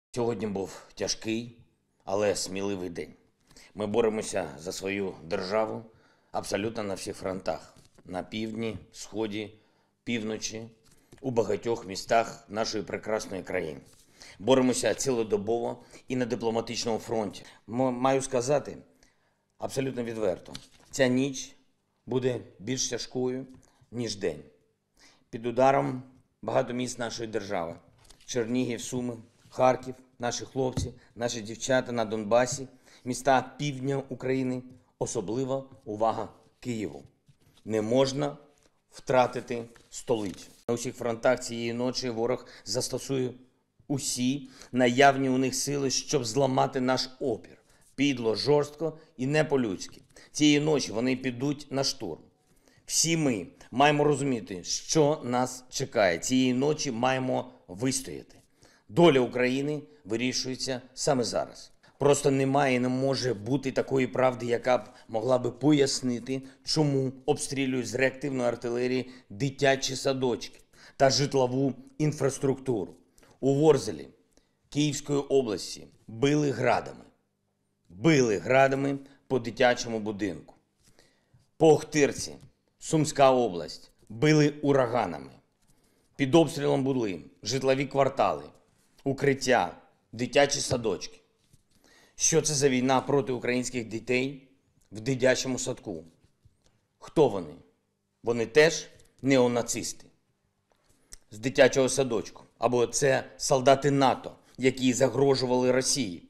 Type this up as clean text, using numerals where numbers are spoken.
Сьогодні був тяжкий, але сміливий день. Ми боремося за свою державу абсолютно на всіх фронтах. На півдні, сході, півночі, у багатьох містах нашої прекрасної країни. Боремося цілодобово і на дипломатичному фронті. Маю сказати абсолютно відверто, ця ніч буде більш тяжкою, ніж день. Під ударом багато міст нашої держави. Чернігів, Суми, Харків, наші хлопці, наші дівчата на Донбасі, міста півдня України, особлива увага Києву. Не можна втратити столицю. На усіх фронтах цієї ночі ворог застосує усі наявні у них сили, щоб зламати наш опір. Підло, жорстко і не по-людськи. Цієї ночі вони підуть на штурм. Всі ми маємо розуміти, що нас чекає. Цієї ночі маємо вистояти. Доля України вирішується саме зараз. Просто немає і не може бути такої правди, яка б могла би пояснити, чому обстрілюють з реактивної артилерії дитячі садочки та житлову інфраструктуру. У Ворзелі Київської області били градами. Били градами по дитячому будинку. По Охтирці, Сумська область, били ураганами. Під обстрілом були житлові квартали, укриття, дитячі садочки. Що це за війна проти українських дітей в дитячому садку? Хто вони? Вони теж неонацисти з дитячого садочку. Або це солдати НАТО, які загрожували Росії.